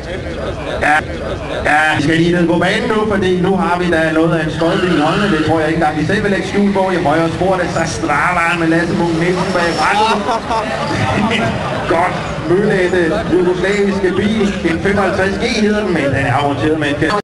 Ja, vi skal lige ned på banen nu, fordi nu har vi da noget af en skodbil i hånden. Det tror jeg ikke engang, vi selv vil lægge skjul på. I højre spor, det er Strava med Lasse Munk Nielsen bag rettet. Godt mødlette jugoslaviske bil. En 55G hedder den, men den er afteret med en